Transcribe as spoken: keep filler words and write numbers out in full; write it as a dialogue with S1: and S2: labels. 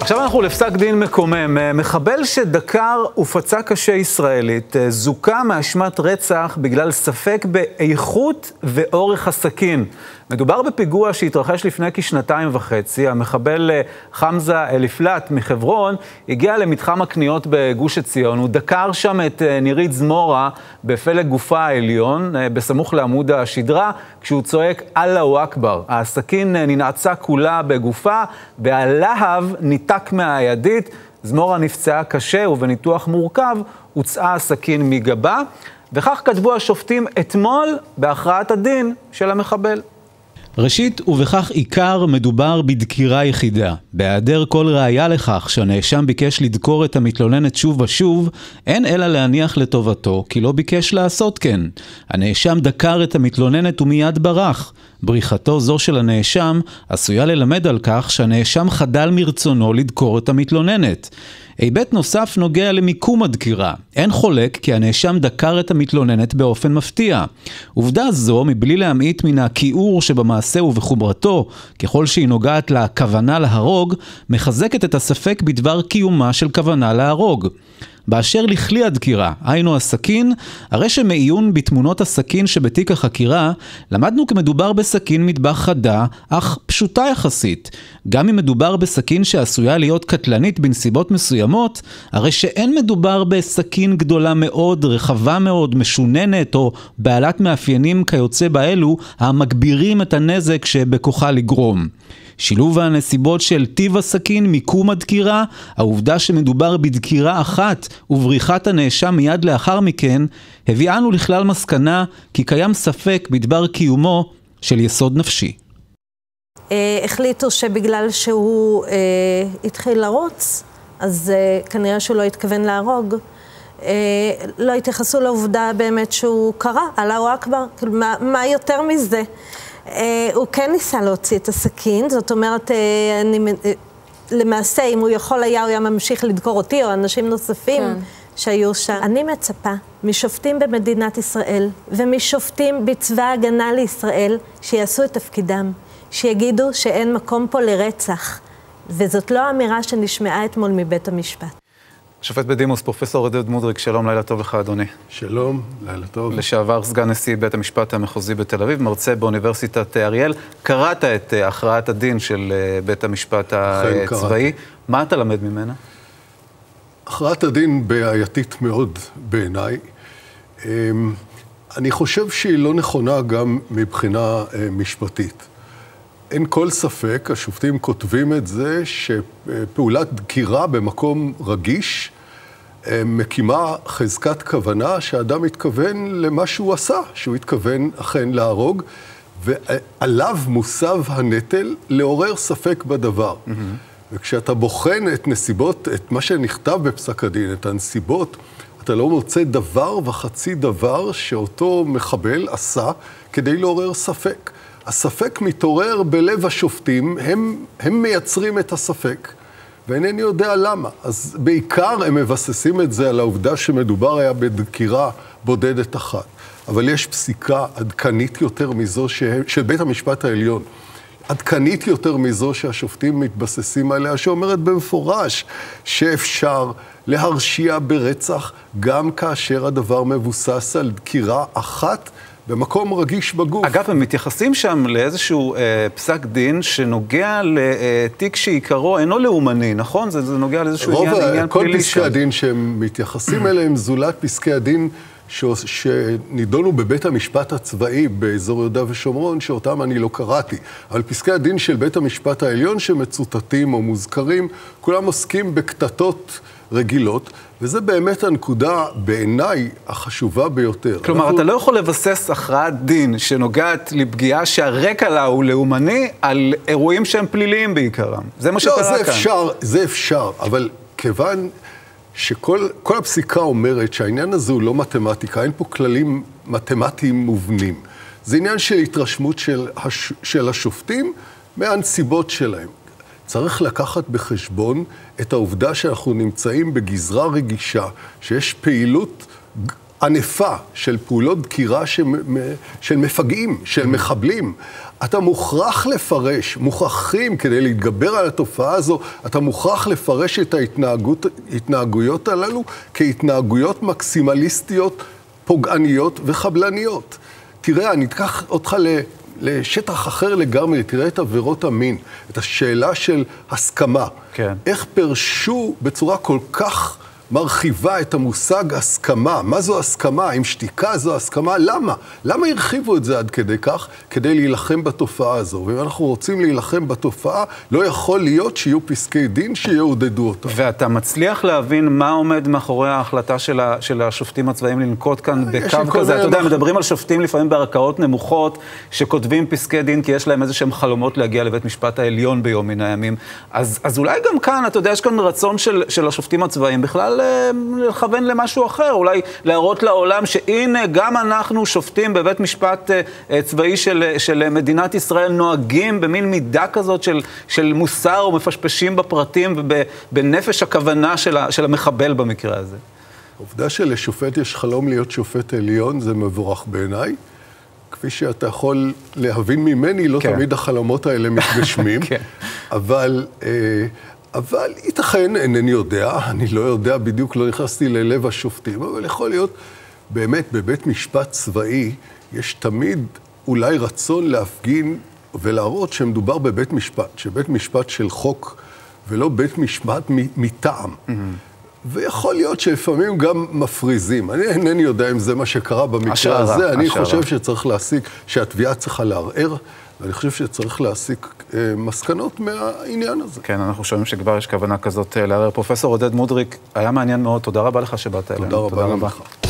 S1: עכשיו אנחנו לפסק דין מקומם. מחבל שדקר ופצע קשה ישראלית זוכה מאשמת רצח בגלל ספק באיכות ואורך הסכין. מדובר בפיגוע שהתרחש לפני כשנתיים וחצי. המחבל חמזה אליפלט מחברון הגיע למתחם הקניות בגוש עציון. הוא דקר שם את נירית זמורה בפלג גופה העליון, בסמוך לעמוד השדרה, כשהוא צועק אללהו אכבר. הסכין ננעצה כולה בגופה, והלהב ניתק מהידית. זמורה נפצעה קשה ובניתוח מורכב הוצאה הסכין מגבה, וכך כתבו השופטים אתמול בהכרעת הדין של המחבל.
S2: ראשית, ובכך עיקר, מדובר בדקירה יחידה. בהיעדר כל ראיה לכך שהנאשם ביקש לדקור את המתלוננת שוב ושוב, אין אלא להניח לטובתו, כי לא ביקש לעשות כן. הנאשם דקר את המתלוננת ומיד ברח. בריחתו זו של הנאשם עשויה ללמד על כך שהנאשם חדל מרצונו לדקור את המתלוננת. היבט נוסף נוגע למיקום הדקירה. אין חולק כי הנאשם דקר את המתלוננת באופן מפתיע. עובדה זו, מבלי להמעיט מן הכיעור שבמעשה ובחומרתו, ככל שהיא נוגעת לכוונה להרוג, מחזקת את הספק בדבר קיומה של כוונה להרוג. באשר לכלי הדקירה, היינו הסכין, הרי שמעיון בתמונות הסכין שבתיק החקירה, למדנו כמדובר בסכין מטבח חדה, אך פשוטה יחסית. גם אם מדובר בסכין שעשויה להיות קטלנית בנסיבות מסוימות, הרי שאין מדובר בסכין גדולה מאוד, רחבה מאוד, משוננת, או בעלת מאפיינים כיוצא באלו, המגבירים את הנזק שבכוחה לגרום. שילוב הנסיבות של טיב הסכין, מיקום הדקירה, העובדה שמדובר בדקירה אחת ובריחת הנאשם מיד לאחר מכן, הביאנו לכלל מסקנה כי קיים ספק בדבר קיומו של יסוד נפשי.
S3: החליטו שבגלל שהוא התחיל לרוץ, אז כנראה שהוא לא התכוון להרוג. לא התייחסו לעובדה באמת שהוא קרא, אללהו אכבר, מה, מה יותר מזה? הוא כן ניסה להוציא את הסכין, זאת אומרת, אני, למעשה, אם הוא יכול היה, הוא היה ממשיך לדקור אותי, או אנשים נוספים כן. שהיו שם. אני מצפה משופטים במדינת ישראל, ומשופטים בצבא ההגנה לישראל, שיעשו את תפקידם, שיגידו שאין מקום פה לרצח, וזאת לא אמירה שנשמעה אתמול מבית המשפט.
S1: שופט בדימוס, פרופסור עודד מודריק, שלום, לילה טוב לך, אדוני.
S4: שלום, לילה טוב.
S1: לשעבר סגן נשיא בית המשפט המחוזי בתל אביב, מרצה באוניברסיטת אריאל. קראת את הכרעת הדין של בית המשפט הצבאי. מה אתה למד ממנה?
S4: הכרעת הדין בעייתית מאוד בעיניי. אני חושב שהיא לא נכונה גם מבחינה משפטית. אין כל ספק, השופטים כותבים את זה, שפעולת דקירה במקום רגיש מקימה חזקת כוונה שהאדם מתכוון למה שהוא עשה, שהוא התכוון אכן להרוג, ועליו מוסב הנטל לעורר ספק בדבר. Mm-hmm. וכשאתה בוחן את נסיבות, את מה שנכתב בפסק הדין, את הנסיבות, אתה לא מוצא דבר וחצי דבר שאותו מחבל עשה כדי לעורר ספק. הספק מתעורר בלב השופטים, הם, הם מייצרים את הספק, ואינני יודע למה. אז בעיקר הם מבססים את זה על העובדה שמדובר היה בדקירה בודדת אחת. אבל יש פסיקה עדכנית יותר מזו ש... של בית המשפט העליון, עדכנית יותר מזו שהשופטים מתבססים עליה, שאומרת במפורש שאפשר להרשיע ברצח גם כאשר הדבר מבוסס על דקירה אחת, במקום רגיש בגוף.
S1: אגב, הם מתייחסים שם לאיזשהו אה, פסק דין שנוגע לתיק שעיקרו אינו לאומני, נכון? זה, זה נוגע לאיזשהו עניין, עניין פלילי.
S4: כל פסקי שם. הדין שהם מתייחסים אליהם זולת פסקי הדין ש... שנידונו בבית המשפט הצבאי באזור יהודה ושומרון, שאותם אני לא קראתי. אבל פסקי הדין של בית המשפט העליון שמצוטטים או מוזכרים, כולם עוסקים בקטטות רגילות, וזה באמת הנקודה בעיניי החשובה ביותר.
S1: כלומר, אנחנו... אתה לא יכול לבסס הכרעת דין שנוגעת לפגיעה שהרקע לה הוא לאומני על אירועים שהם פליליים בעיקרם. זה מה שקרה כאן.
S4: לא, זה אפשר, זה אפשר, אבל כיוון שכל כל הפסיקה אומרת שהעניין הזה הוא לא מתמטיקה, אין פה כללים מתמטיים מובנים. זה עניין של התרשמות של, הש... של השופטים מהנסיבות שלהם. צריך לקחת בחשבון את העובדה שאנחנו נמצאים בגזרה רגישה, שיש פעילות ענפה של פעולות דקירה של מפגעים, של מחבלים, אתה מוכרח לפרש, מוכרחים כדי להתגבר על התופעה הזו, אתה מוכרח לפרש את ההתנהגויות הללו כהתנהגויות מקסימליסטיות, פוגעניות וחבלניות. תראה, אני אקח אותך לשטח אחר לגמרי, תראה את עבירות המין, את השאלה של הסכמה.
S1: כן.
S4: איך פרשו בצורה כל כך מרחיבה את המושג הסכמה. מה זו הסכמה? אם שתיקה זו הסכמה, למה? למה הרחיבו את זה עד כדי כך? כדי להילחם בתופעה הזו. ואם אנחנו רוצים להילחם בתופעה, לא יכול להיות שיהיו פסקי דין שיעודדו אותה.
S1: ואתה מצליח להבין מה עומד מאחורי ההחלטה של, ה, של השופטים הצבאיים לנקוט כאן בקו כזה? אתה יודע, אנחנו... מדברים על שופטים לפעמים בערכאות נמוכות, שכותבים פסקי דין כי יש להם איזה שהם חלומות להגיע לבית משפט העליון ביום מן הימים. אז, אז אולי גם כאן, אתה יודע, יש כאן רצון של, של השופטים הצבאיים בכלל לכוון למשהו אחר, אולי להראות לעולם שהנה גם אנחנו שופטים בבית משפט צבאי של, של מדינת ישראל נוהגים במין מידה כזאת של, של מוסר ומפשפשים בפרטים ובנפש הכוונה של, ה, של המחבל במקרה הזה.
S4: העובדה שלשופט יש חלום להיות שופט עליון זה מבורך בעיניי. כפי שאתה יכול להבין ממני, לא כן. תמיד החלומות האלה מתגשמים, כן. אבל... אה, אבל ייתכן, אינני יודע, אני לא יודע, בדיוק לא נכנסתי ללב השופטים, אבל יכול להיות, באמת, בבית משפט צבאי, יש תמיד אולי רצון להפגין ולהראות שמדובר בבית משפט, שבית משפט של חוק, ולא בית משפט מטעם. Mm-hmm. ויכול להיות שלפעמים גם מפריזים. אני אינני יודע אם זה מה שקרה במקרה השערה, הזה, השערה. אני חושב שצריך להסיק, שהתביעה צריכה לערער, ואני חושב שצריך להסיק אה, מסקנות מהעניין הזה.
S1: כן, אנחנו שומעים שכבר יש כוונה כזאת לערער. פרופסור עודד מודריק, היה מעניין מאוד. תודה רבה לך שבאת אלינו.
S4: תודה רבה לך.